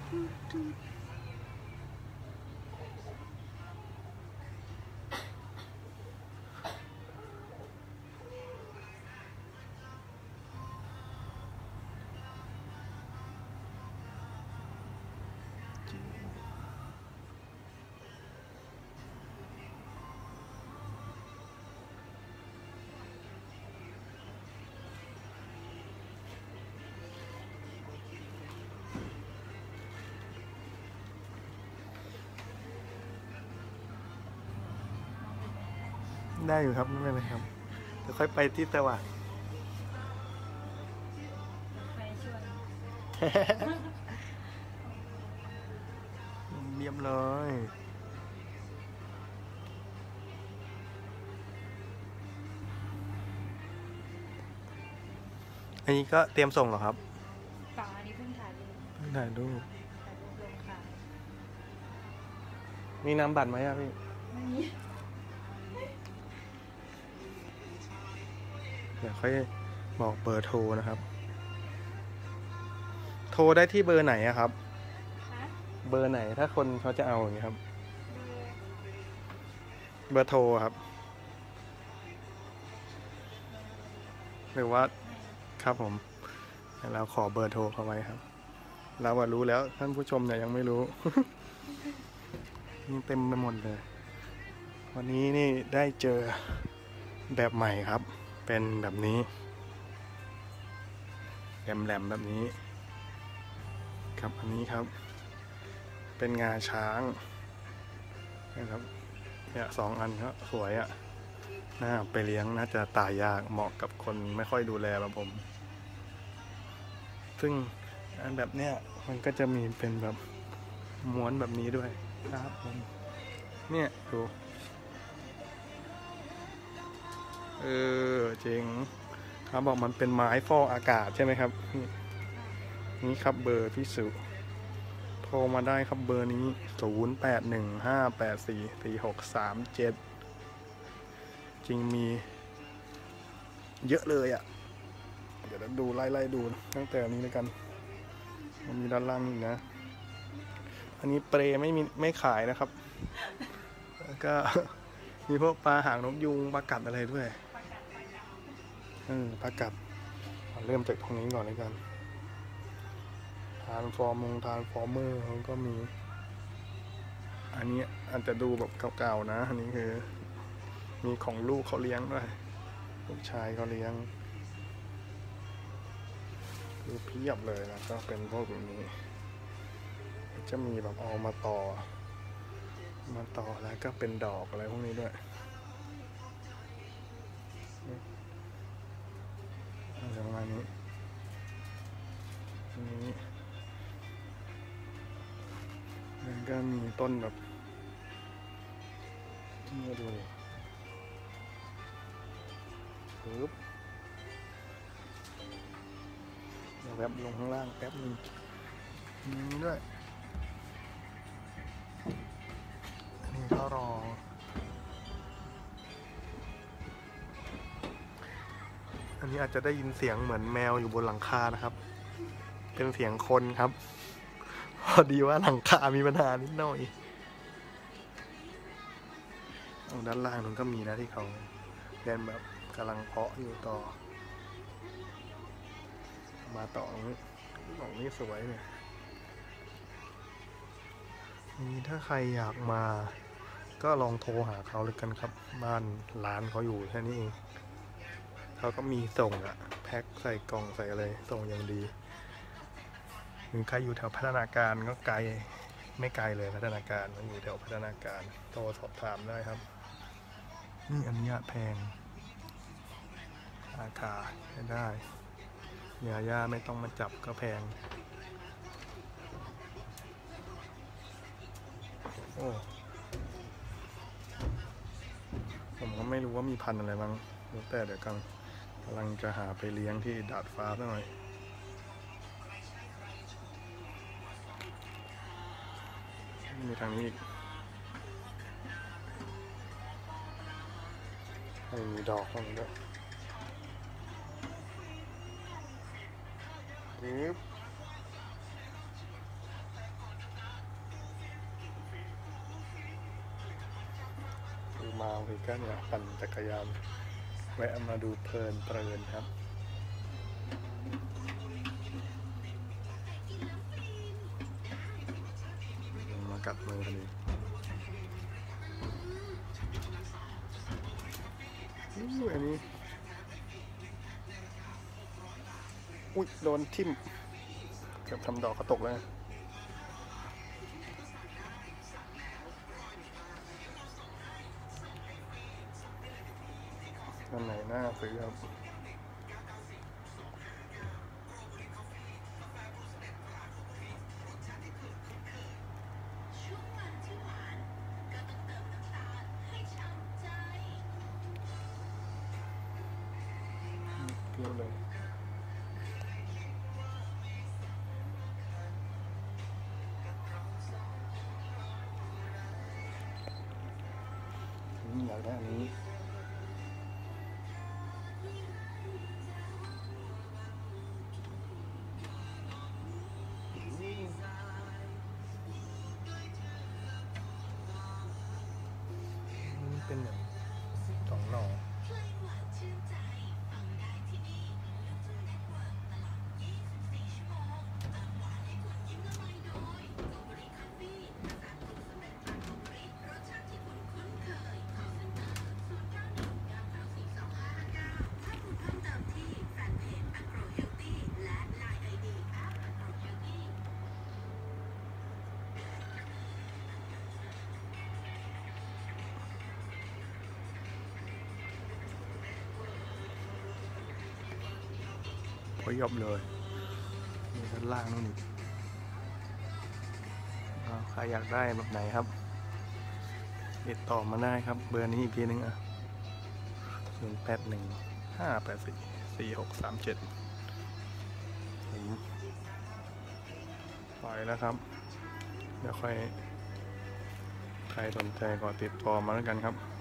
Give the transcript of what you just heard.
ได้อยู่ครับไม่เป็นไรครับเดี๋ยวค่อยไปที่สว่างไปชวนเรียบร้อยอันนี้ก็เตรียมส่งเหรอครับป่าอันนี้เพิ่งถ่ายรูปถ่ายรูปลงค่ะมีนามบัตรไหมอะพี่ไม่มีเดี๋ยวค่อยบอกเบอร์โทรนะครับโทรได้ที่เบอร์ไหนอะครับเบอร์ไหนถ้าคนเขาจะเอาอย่างนี้ครับเบอร์โทรครับหรือว่าครับผมเราขอเบอร์โทรเขาไว้ครับเรารู้แล้วท่านผู้ชมเนี่ยยังไม่รู้ นี่เต็มไปหมดเลยวันนี้นี่ได้เจอแบบใหม่ครับเป็นแบบนี้แหลมๆแบบนี้ครับอันนี้ครับเป็นงาช้างนะครับเนี่ย2 อันก็สวยอะน่าไปเลี้ยงน่าจะตายยากเหมาะกับคนไม่ค่อยดูแลแบบผมซึ่งอันแบบเนี้ยมันก็จะมีเป็นแบบม้วนแบบนี้ด้วยครับผมเนี่ยดูจริงเขาบอกมันเป็นไม้ฟอกอากาศใช่ไหมครับนี่ครับเบอร์พี่สุโทรมาได้ครับเบอร์นี้0815844637จริงมีเยอะเลยอ่ะเดี๋ยวดูไล่ดูตั้งแต่นี้เลยกันมันมีด้านล่างนี่นะอันนี้เปรไม่ขายนะครับแล้วก็มีพวกปลาหางนกยูงปลากัดอะไรด้วยปลากัดเริ่มจากตรงนี้ก่อนเลยกันทานฟอร์เมอร์เขาก็มีอันนี้อาจจะดูแบบเก่าๆนะอันนี้คือมีของลูกเขาเลี้ยงด้วยลูกชายเขาเลี้ยงคือเพียบเลยนะก็เป็นพวกแบบนี้จะมีแบบเอามาต่อแล้วก็เป็นดอกอะไรพวกนี้ด้วยอะไรประมาณนี้มันก็มีต้นแบบนี่ดูดิปึ๊บเดี๋ยวแวบลงข้างล่างแป๊บนึงนี่ด้วยนี่เขารออันนี้อาจจะได้ยินเสียงเหมือนแมวอยู่บนหลังคานะครับเป็นเสียงคนครับพอดีว่าหลังคามีปัญหานิดหน่อยด้านล่างนั้นก็มีนะที่เขาเรียนแบบกำลังเพาะอยู่ต่อมาต่อตรงนี้สวยเนี่ยนี่ถ้าใครอยากมาก็ลองโทรหาเขาเลยกันครับบ้านร้านเขาอยู่แค่นี้เองเขาก็มีส่งอะแพ็คใส่กล่องใส่อะไรส่งอย่างดีหรือใครอยู่แถวพัฒนาการก็ไกลไม่ไกลเลยพัฒนาการมันอยู่แถวพัฒนาการโทรสอบถามได้ครับนี่อันนี้แพงราคาได้ย่าไม่ต้องมาจับก็แพงโอ้ผมก็ไม่รู้ว่ามีพันธุ์อะไรบ้างแต่เดี๋ยวกำลังจะหาไปเลี้ยงที่ดาดฟ้าสักหน่อยมีทางนี้อีกมีดอกตรงนี้ด้วยมาบางทีก็เนี่ยปั่นจักรยานแวะมาดูเพลินครับมากัดมือพอดีอันนี้อุ๊ยโดนทิ่มเกือบทำดอกกระตกแล้วนะอันไหนน่าซื้อครับเพียบเลยอยากได้อันนี้เป็นอย่างสองหน่อพยอบเลยมีด้านล่างนู่นอีกใครอยากได้แบบไหนครับติดต่อมาได้ครับเบอร์นี้อีกทีนึงอ่ะ0815844637ผมปล่อยแล้วครับเดี๋ยวค่อยใครสนใจก็ติดต่อมาแล้วกันครับ